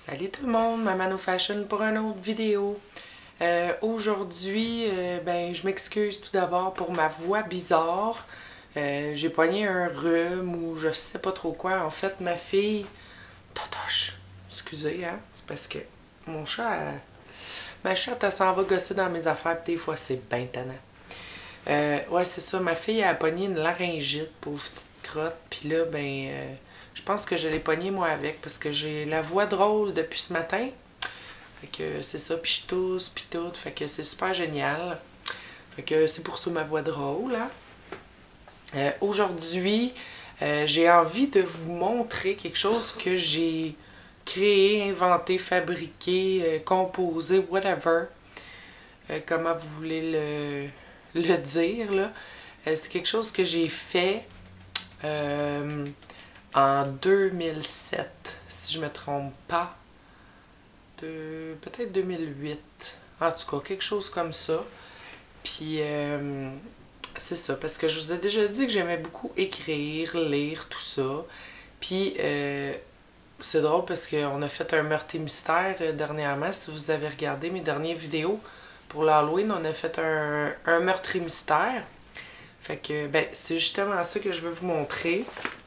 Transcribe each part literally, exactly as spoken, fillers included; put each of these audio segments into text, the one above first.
Salut tout le monde, Maman Fashion pour une autre vidéo. Euh, Aujourd'hui, euh, ben, je m'excuse tout d'abord pour ma voix bizarre. Euh, J'ai pogné un rhume ou je sais pas trop quoi. En fait, ma fille... Totoche! Excusez, hein? C'est parce que mon chat... Elle... Ma chatte, elle s'en va gosser dans mes affaires pis des fois, c'est ben tannant. Euh, ouais, c'est ça. Ma fille, elle a pogné une laryngite, pauvre petite crotte. Puis là, ben... Euh, je pense que je l'ai pogné moi avec parce que j'ai la voix drôle depuis ce matin. Fait que c'est ça, puis je tousse, puis tout. Fait que c'est super génial. Fait que c'est pour ça ma voix drôle. Hein? Euh, Aujourd'hui, euh, j'ai envie de vous montrer quelque chose que j'ai créé, inventé, fabriqué, euh, composé, whatever. Euh, comment vous voulez le, le dire, là. Euh, c'est quelque chose que j'ai fait... Euh, en deux mille sept, si je me trompe pas. De peut-être deux mille huit. En tout cas, quelque chose comme ça. Puis, euh, c'est ça. Parce que je vous ai déjà dit que j'aimais beaucoup écrire, lire, tout ça. Puis, euh, c'est drôle parce qu'on a fait un meurtre et mystère euh, dernièrement. Si vous avez regardé mes dernières vidéos pour l'Halloween, on a fait un, un meurtre et mystère. Fait que, ben, c'est justement ça que je veux vous montrer.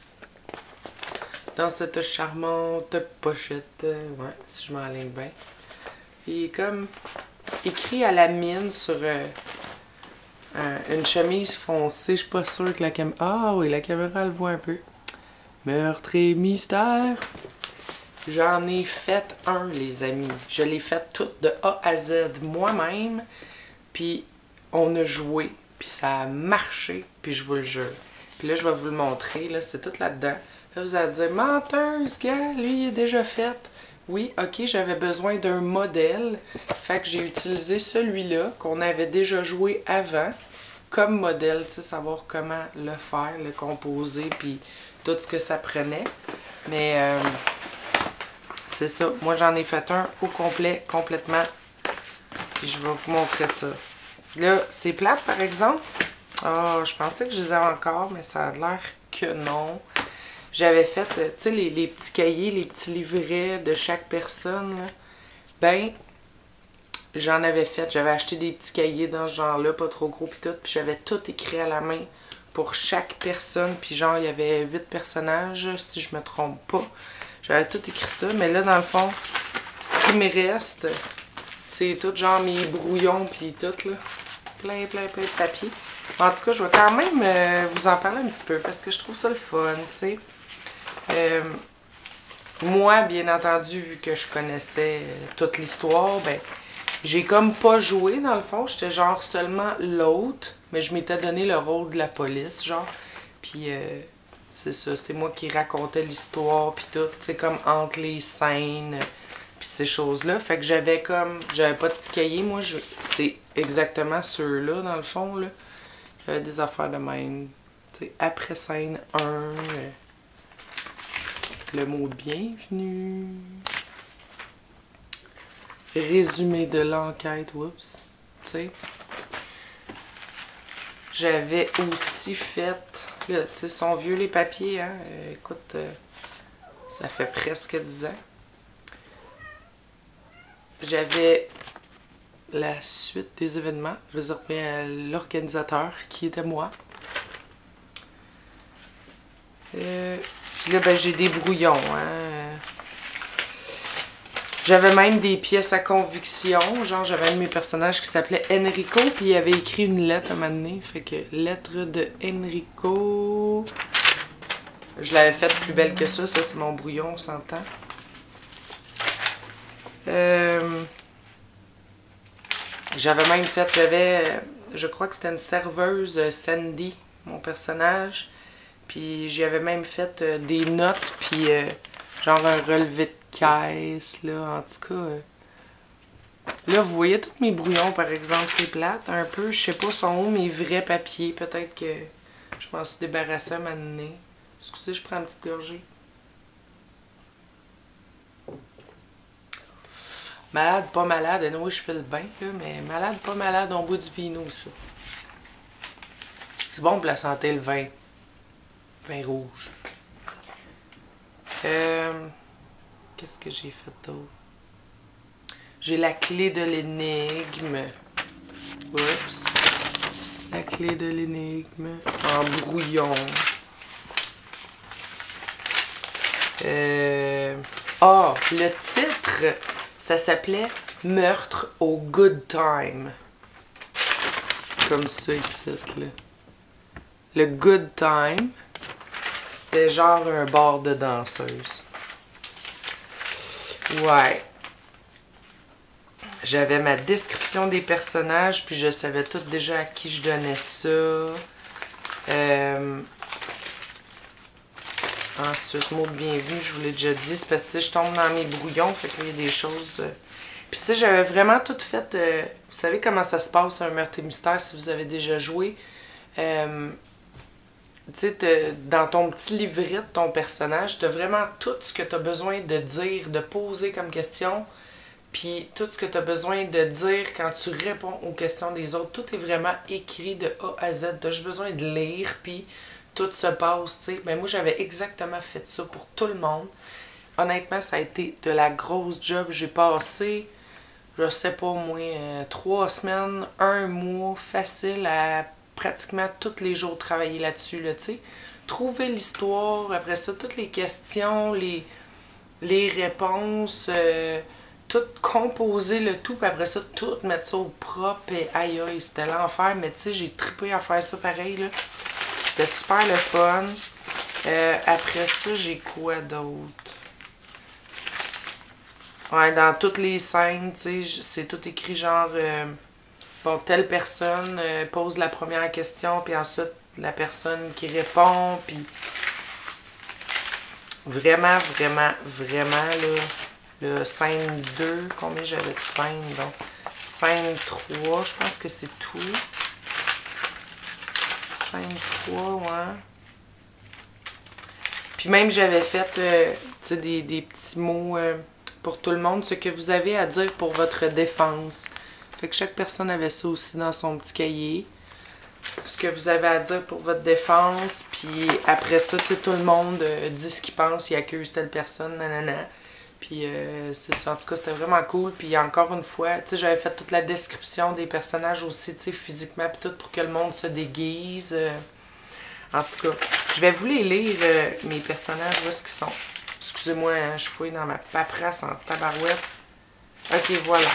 Dans cette charmante pochette, euh, ouais, si je m'enligne bien. Il est comme écrit à la mine sur euh, euh, une chemise foncée. Je suis pas sûre que la caméra... Ah oui, la caméra le voit un peu. Meurtre et mystère. J'en ai fait un, les amis. Je l'ai fait tout de A à Z moi-même. Puis on a joué. Puis ça a marché. Puis je vous le jure. Puis là, je vais vous le montrer. Là, c'est tout là-dedans. Là, vous allez dire, menteuse, gars, lui, il est déjà fait. Oui, ok, j'avais besoin d'un modèle. Fait que j'ai utilisé celui-là, qu'on avait déjà joué avant, comme modèle, tu sais, savoir comment le faire, le composer, puis tout ce que ça prenait. Mais, euh, c'est ça. Moi, j'en ai fait un au complet, complètement. Puis je vais vous montrer ça. Là, c'est plate, par exemple. Ah, oh, je pensais que je les avais encore, mais ça a l'air que non. J'avais fait, tu sais, les, les petits cahiers, les petits livrets de chaque personne, là. Ben, j'en avais fait. J'avais acheté des petits cahiers dans ce genre-là, pas trop gros pis tout. Puis j'avais tout écrit à la main pour chaque personne. Puis genre, il y avait huit personnages, si je me trompe pas. J'avais tout écrit ça. Mais là, dans le fond, ce qui me reste, c'est tout genre mes brouillons puis tout, là. Plein, plein, plein de papier. En tout cas, je vais quand même euh, vous en parler un petit peu parce que je trouve ça le fun, tu sais. Euh, moi, bien entendu, vu que je connaissais euh, toute l'histoire, ben, j'ai comme pas joué dans le fond. J'étais genre seulement l'autre, mais je m'étais donné le rôle de la police, genre. Puis, euh, c'est ça, c'est moi qui racontais l'histoire, puis tout, tu sais, comme entre les scènes, puis ces choses-là. Fait que j'avais comme, j'avais pas de petit cahier, moi, je, c'est exactement ceux-là, dans le fond, là. J'avais des affaires de même, tu sais, après scène un. Euh, le mot bienvenue. Résumé de l'enquête. Oups. Tu sais. J'avais aussi fait. Là, tu sais, sont vieux les papiers, hein. Euh, écoute, euh, ça fait presque dix ans. J'avais la suite des événements réservés à l'organisateur, qui était moi. Euh, Puis là, ben, j'ai des brouillons, hein. J'avais même des pièces à conviction. Genre, j'avais un de mes personnages qui s'appelait Enrico, puis il avait écrit une lettre à un moment donné. Fait que, lettre de Enrico. Je l'avais faite plus belle que ça. Ça, c'est mon brouillon, on s'entend. Euh, j'avais même fait, j'avais, je crois que c'était une serveuse, Sandy, mon personnage. Puis j'y avais même fait euh, des notes, puis euh, genre un relevé de caisse, là, en tout cas. Euh. Là, vous voyez tous mes brouillons, par exemple, c'est plate, un peu. Je sais pas, sont où mes vrais papiers. Peut-être que je m'en suis débarrassée à un moment donné. Excusez, je prends une petite gorgée. Malade, pas malade, et oui, je fais le bain, là, mais malade, pas malade, on boit du vino, ça. C'est bon pour la santé, le vin. Vin rouge. Euh, Qu'est-ce que j'ai fait d'autre? J'ai la clé de l'énigme. Oups. La clé de l'énigme. En brouillon. Euh... Ah, le titre, ça s'appelait Meurtre au Good Time. Comme ça ici, là. Le Good Time, c'était genre un bar de danseuse. Ouais. J'avais ma description des personnages, puis je savais tout déjà à qui je donnais ça. Euh... Ensuite, mot de bienvenue, je vous l'ai déjà dit, c'est parce que je tombe dans mes brouillons, fait qu'il y a des choses... Euh... Puis tu sais, j'avais vraiment tout fait... Euh... Vous savez comment ça se passe, un meurtre et mystère, si vous avez déjà joué. Euh... Tu sais, dans ton petit livret de ton personnage, tu as vraiment tout ce que tu as besoin de dire, de poser comme question, puis tout ce que tu as besoin de dire quand tu réponds aux questions des autres. Tout est vraiment écrit de A à Z. Tu as juste besoin de lire, puis tout se passe, tu sais. Ben, moi, j'avais exactement fait ça pour tout le monde. Honnêtement, ça a été de la grosse job. J'ai passé, je sais pas moi, euh, trois semaines, un mois facile à pratiquement tous les jours travailler là-dessus, là, tu sais. Trouver l'histoire, après ça, toutes les questions, les, les réponses, euh, tout composer le tout, puis après ça, tout mettre ça au propre, et aïe aïe, c'était l'enfer, mais tu sais, j'ai trippé à faire ça pareil, là. C'était super le fun. Euh, après ça, j'ai quoi d'autre? Ouais, dans toutes les scènes, tu sais, c'est tout écrit genre... Euh, bon, telle personne euh, pose la première question, puis ensuite, la personne qui répond, puis... Vraiment, vraiment, vraiment, là... Le scène deux, combien j'avais de scènes, donc? Scène trois, je pense que c'est tout. Scène trois, ouais. Puis même, j'avais fait, euh, tu sais, des, des petits mots euh, pour tout le monde, ce que vous avez à dire pour votre défense. Fait que chaque personne avait ça aussi dans son petit cahier. Ce que vous avez à dire pour votre défense, puis après ça, tu sais, tout le monde euh, dit ce qu'il pense, il accuse telle personne, nanana. Puis euh, c'est ça, en tout cas, c'était vraiment cool. Puis encore une fois, tu sais, j'avais fait toute la description des personnages aussi, tu sais, physiquement, puis tout pour que le monde se déguise. Euh. En tout cas, je vais vous les lire, euh, mes personnages, où est-ce qu'ils sont. Excusez-moi, hein, je fouille dans ma paperasse en tabarouette. Ok, voilà.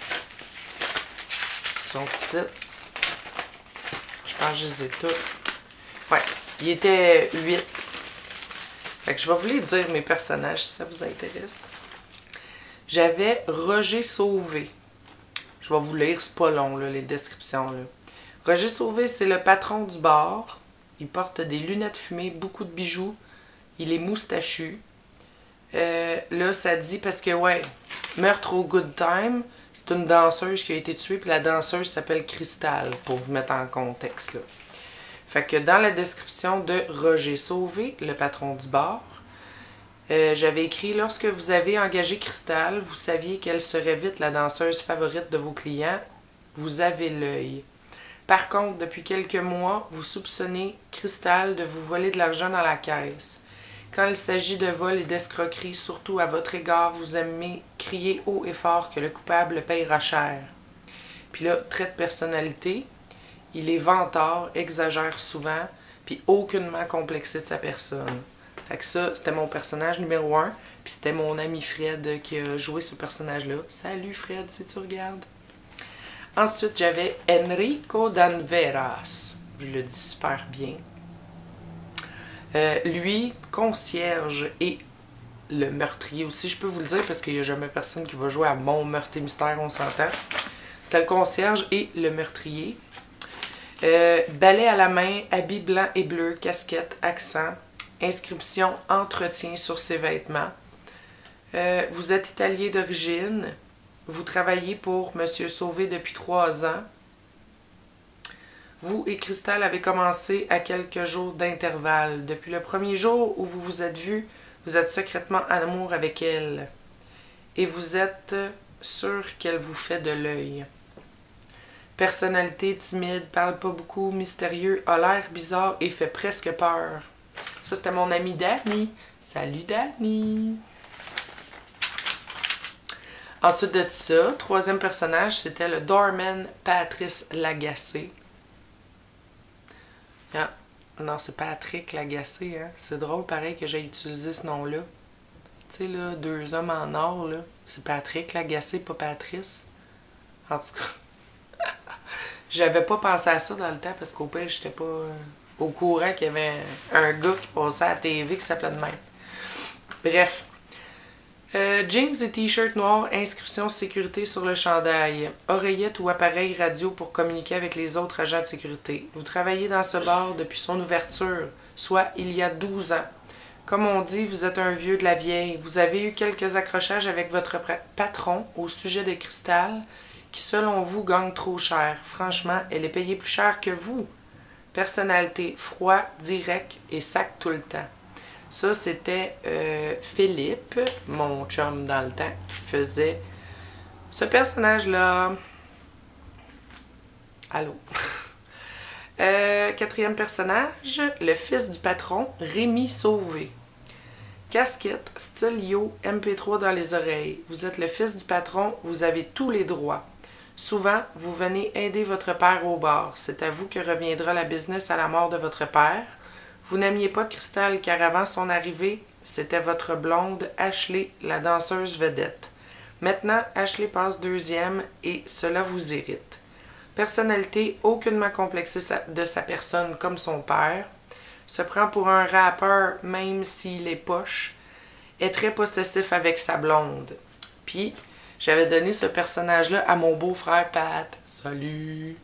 Son titre. Je pense que je les ai tous. Ouais, il était huit. Fait que je vais vous les dire, mes personnages, si ça vous intéresse. J'avais Roger Sauvé. Je vais vous lire, c'est pas long, là, les descriptions. Là. Roger Sauvé, c'est le patron du bar. Il porte des lunettes fumées, beaucoup de bijoux. Il est moustachu. Euh, là, ça dit, parce que, ouais, Meurtre au Good Time, c'est une danseuse qui a été tuée, puis la danseuse s'appelle Cristal, pour vous mettre en contexte, là. Fait que dans la description de Roger Sauvé, le patron du bar, euh, j'avais écrit « Lorsque vous avez engagé Cristal, vous saviez qu'elle serait vite la danseuse favorite de vos clients. Vous avez l'œil. Par contre, depuis quelques mois, vous soupçonnez Cristal de vous voler de l'argent dans la caisse. Quand il s'agit de vol et d'escroquerie, surtout à votre égard, vous aimez crier haut et fort que le coupable payera cher. » Puis là, trait de personnalité. Il est vantard, exagère souvent, puis aucunement complexé de sa personne. Fait que ça, c'était mon personnage numéro un, puis c'était mon ami Fred qui a joué ce personnage-là. Salut Fred, si tu regardes. Ensuite, j'avais Enrico Danveras. Je le dis super bien. Euh, lui, concierge et le meurtrier aussi, je peux vous le dire, parce qu'il n'y a jamais personne qui va jouer à mon meurtre et mystère, on s'entend. C'était le concierge et le meurtrier. Euh, balai à la main, habit blanc et bleu, casquette, accent, inscription, entretien sur ses vêtements. Euh, vous êtes italien d'origine. Vous travaillez pour Monsieur Sauvé depuis trois ans. Vous et Cristal avez commencé à quelques jours d'intervalle. Depuis le premier jour où vous vous êtes vus, vous êtes secrètement en amour avec elle. Et vous êtes sûr qu'elle vous fait de l'œil. Personnalité timide, parle pas beaucoup, mystérieux, a l'air bizarre et fait presque peur. Ça, c'était mon ami Danny. Salut Danny! Ensuite de ça, troisième personnage, c'était le doorman Patrice Lagacé. Ah, non, c'est Patrick Lagacé, hein. C'est drôle, pareil, que j'ai utilisé ce nom-là. Tu sais, là, deux hommes en or, là. C'est Patrick Lagacé, pas Patrice. En tout cas, j'avais pas pensé à ça dans le temps parce qu'au pire, j'étais pas euh, au courant qu'il y avait un, un gars qui passait à la T V qui s'appelait de même. Bref. Euh, jeans et t-shirt noirs, inscription sécurité sur le chandail, oreillette ou appareil radio pour communiquer avec les autres agents de sécurité. Vous travaillez dans ce bar depuis son ouverture, soit il y a douze ans. Comme on dit, vous êtes un vieux de la vieille. Vous avez eu quelques accrochages avec votre patron au sujet de Cristal, qui selon vous gagne trop cher. Franchement, elle est payée plus cher que vous. Personnalité, froid, direct et sac tout le temps. Ça, c'était euh, Philippe, mon chum dans le temps, qui faisait ce personnage-là. Allô? Euh, quatrième personnage, le fils du patron, Rémi Sauvé. Casquette, style yo, M P trois dans les oreilles. Vous êtes le fils du patron, vous avez tous les droits. Souvent, vous venez aider votre père au bar. C'est à vous que reviendra la business à la mort de votre père. Vous n'aimiez pas Cristal car avant son arrivée, c'était votre blonde Ashley, la danseuse vedette. Maintenant, Ashley passe deuxième et cela vous irrite. Personnalité aucunement complexée de sa personne comme son père, se prend pour un rappeur même s'il est poche, est très possessif avec sa blonde. Puis, j'avais donné ce personnage-là à mon beau-frère Pat. Salut!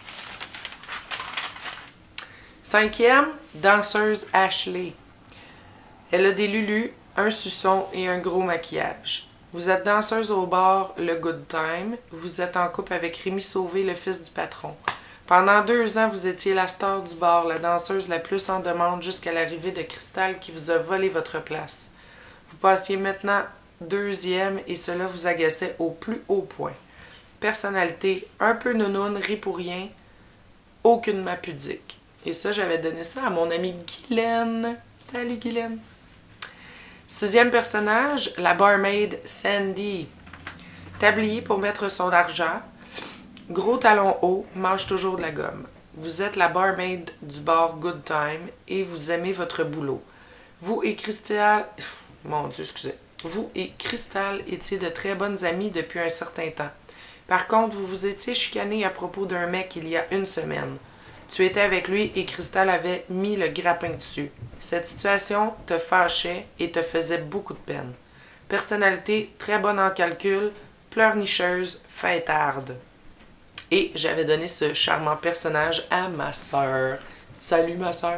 Cinquième, danseuse Ashley. Elle a des lulus, un suçon et un gros maquillage. Vous êtes danseuse au bar Le Good Time. Vous êtes en couple avec Rémi Sauvé, le fils du patron. Pendant deux ans, vous étiez la star du bar, la danseuse la plus en demande jusqu'à l'arrivée de Cristal qui vous a volé votre place. Vous passiez maintenant deuxième et cela vous agaçait au plus haut point. Personnalité, un peu nounoune, rit pour rien, aucunement pudique. Et ça, j'avais donné ça à mon amie Guylaine. Salut Guylaine! Sixième personnage, la barmaid Sandy. Tablier pour mettre son argent. Gros talons hauts, mange toujours de la gomme. Vous êtes la barmaid du bar Good Time et vous aimez votre boulot. Vous et Cristal... Mon Dieu, excusez. Vous et Cristal étiez de très bonnes amies depuis un certain temps. Par contre, vous vous étiez chicané à propos d'un mec il y a une semaine. Tu étais avec lui et Cristal avait mis le grappin dessus. Cette situation te fâchait et te faisait beaucoup de peine. Personnalité très bonne en calcul, pleurnicheuse, fêtarde. Et j'avais donné ce charmant personnage à ma sœur. Salut ma sœur!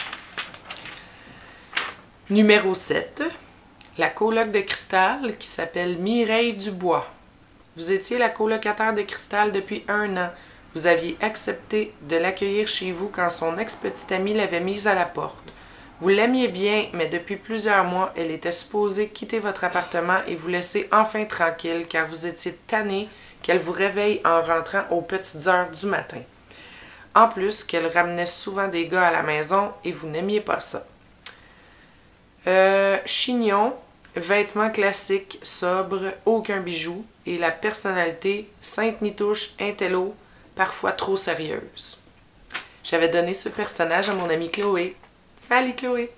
Numéro sept. La coloc de Cristal qui s'appelle Mireille Dubois. Vous étiez la colocataire de Cristal depuis un an. Vous aviez accepté de l'accueillir chez vous quand son ex-petite amie l'avait mise à la porte. Vous l'aimiez bien, mais depuis plusieurs mois, elle était supposée quitter votre appartement et vous laisser enfin tranquille car vous étiez tanné qu'elle vous réveille en rentrant aux petites heures du matin. En plus, qu'elle ramenait souvent des gars à la maison et vous n'aimiez pas ça. Euh, chignon, vêtements classiques, sobres, aucun bijou et la personnalité sainte-nitouche, intello, parfois trop sérieuse. J'avais donné ce personnage à mon amie Chloé. Salut Chloé!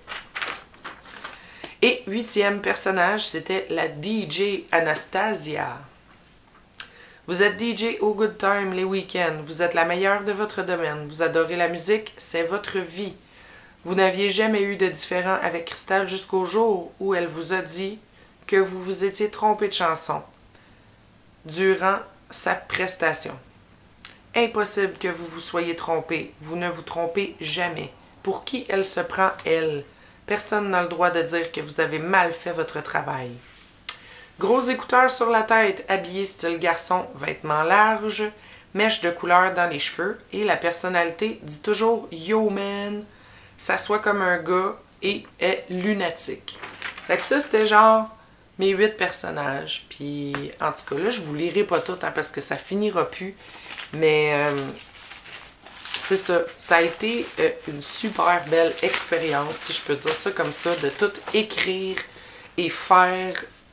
Et huitième personnage, c'était la D J Anastasia. Vous êtes D J au Good Time les week-ends. Vous êtes la meilleure de votre domaine. Vous adorez la musique, c'est votre vie. Vous n'aviez jamais eu de différend avec Cristal jusqu'au jour où elle vous a dit que vous vous étiez trompé de chanson durant sa prestation. Impossible que vous vous soyez trompé. Vous ne vous trompez jamais. Pour qui elle se prend, elle? Personne n'a le droit de dire que vous avez mal fait votre travail. Gros écouteurs sur la tête, habillé style garçon, vêtements larges, mèches de couleur dans les cheveux et la personnalité dit toujours « Yo man », s'assoit comme un gars et est lunatique. Fait que ça, c'était genre mes huit personnages. Puis, en tout cas, là, je vous lirai pas tout hein, parce que ça finira plus. Mais, euh, c'est ça. Ça a été euh, une super belle expérience, si je peux dire ça comme ça, de tout écrire et faire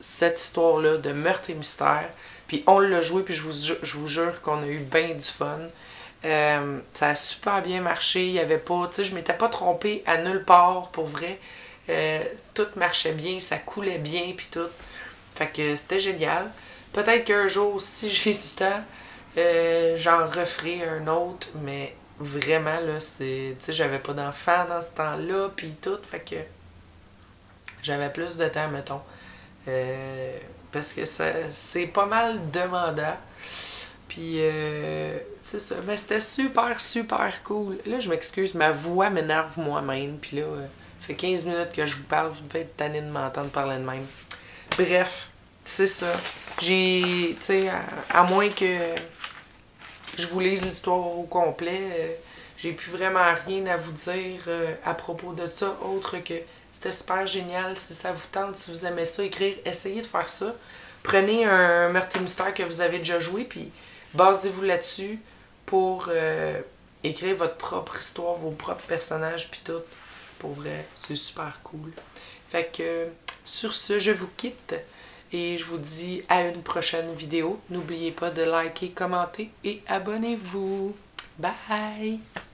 cette histoire-là de meurtre et mystère. Puis on l'a joué, puis je vous, je vous jure qu'on a eu bien du fun. Euh, ça a super bien marché. Il y avait pas, tu sais, je m'étais pas trompée à nulle part, pour vrai. Euh, tout marchait bien, ça coulait bien, puis tout. Fait que c'était génial. Peut-être qu'un jour, si j'ai du temps, euh, j'en referai un autre, mais vraiment, là, c'est... Tu sais, j'avais pas d'enfant dans ce temps-là, puis tout, fait que j'avais plus de temps, mettons. Euh, parce que ça, c'est pas mal demandant. Puis, euh, c'est ça. Mais c'était super, super cool. Là, je m'excuse, ma voix m'énerve moi-même. Puis là, euh, ça fait quinze minutes que je vous parle. Vous devez être tanné de m'entendre parler de même. Bref, c'est ça. J'ai, tu sais, à, à moins que je vous lise l'histoire au complet, euh, j'ai plus vraiment rien à vous dire euh, à propos de ça, autre que c'était super génial. Si ça vous tente, si vous aimez ça, écrire, essayez de faire ça. Prenez un meurtre et mystère que vous avez déjà joué, puis basez-vous là-dessus pour euh, écrire votre propre histoire, vos propres personnages, puis tout. Pour vrai, c'est super cool. Fait que, sur ce, je vous quitte et je vous dis à une prochaine vidéo. N'oubliez pas de liker, commenter et abonnez-vous. Bye!